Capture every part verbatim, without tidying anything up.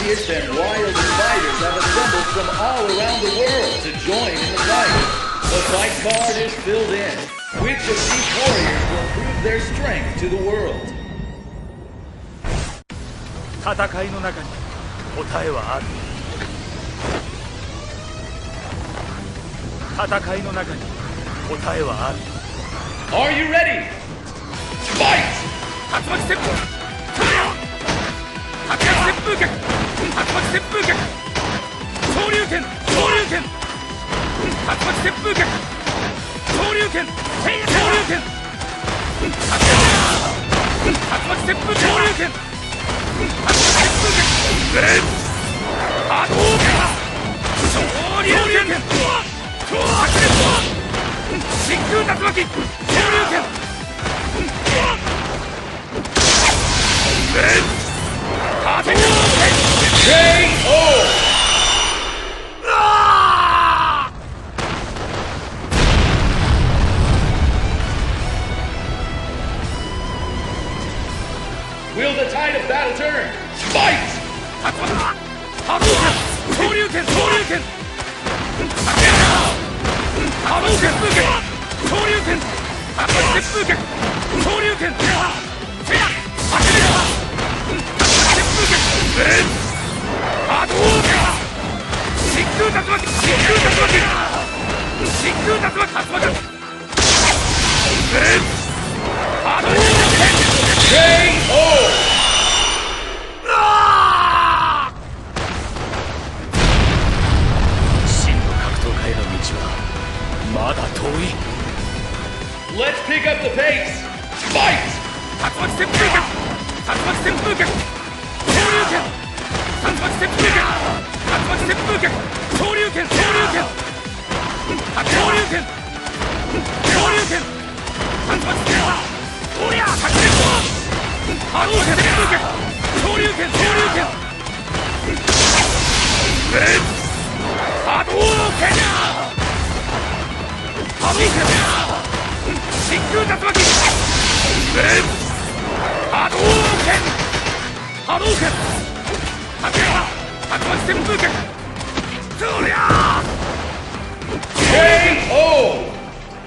mightiest and wildest fighters have assembled from all around the world to join in the fight. The fight card is filled in. Which of these warriors will prove their strength to the world? 戦いの中に答えはある。戦いの中に答えはある。 Are you ready? Fight! 竜巻旋風。竜巻旋風脚。竜巻旋風脚。昇竜拳。昇竜拳。竜巻旋風脚。昇竜拳。昇竜拳。竜巻旋風昇竜拳。竜巻旋風脚。波動拳。昇竜拳。真空竜巻。昇竜拳。波動拳。ケーオー。 Will the tide of battle turn? Fight! 波動拳。昇竜拳。昇竜拳。波動拳。昇竜拳。竜巻旋風脚。昇竜拳。波動拳。真空竜巻。真空竜巻。真空竜巻。竜巻。波動拳。 ケーオー。 真の格闘家への道はまだ遠い。 Let's pick up the pace. Fight! 竜巻旋風脚。竜巻旋風脚。昇竜拳。竜巻旋風脚。竜巻旋風脚。昇竜拳。昇竜拳。昇竜拳。昇竜拳。竜巻旋風。おりゃ白熱。波動拳。旋風脚。昇竜拳。昇竜拳。波動拳。波動拳。真空竜巻。波動拳。波動拳。竜巻旋風脚。そりゃケーオー。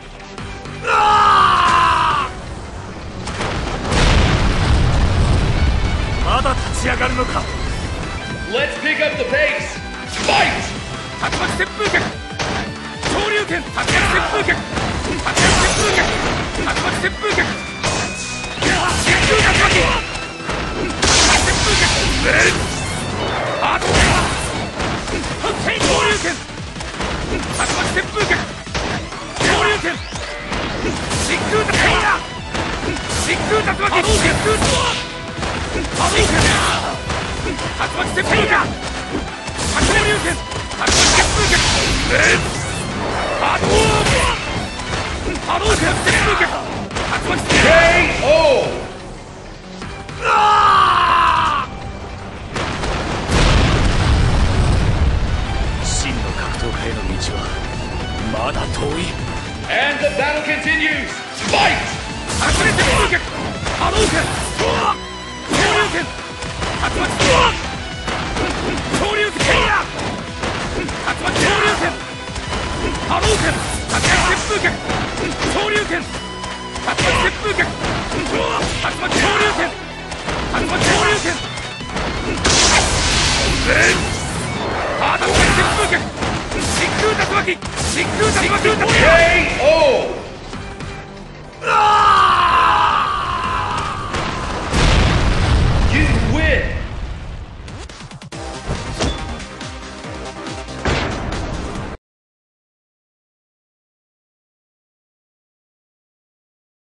まだ立ち上がるのか。 Let's pick up the pace. Fight! 竜巻旋風脚。昇竜拳。竜巻旋風脚。竜巻旋風脚。竜巻旋風脚。真空竜巻。竜巻旋風脚。波動拳。昇竜拳。竜巻旋風脚。昇竜拳。真空竜巻。真空竜巻。真空波動拳。竜巻旋風脚。昇竜拳。竜巻旋風脚。波動拳。波動拳。旋風脚。竜巻旋風脚。 ケーオー。 真の格闘家への道はまだ遠い。 And the battle continues. Fight! 白熱旋風脚。波動拳。昇竜拳。竜巻。昇竜拳。竜巻昇竜拳。波動拳。竜巻旋風脚。昇竜拳。竜巻旋風脚。竜巻昇竜拳。竜巻昇竜拳。波動拳旋風脚。真空竜巻。真空竜巻。 ケーオー。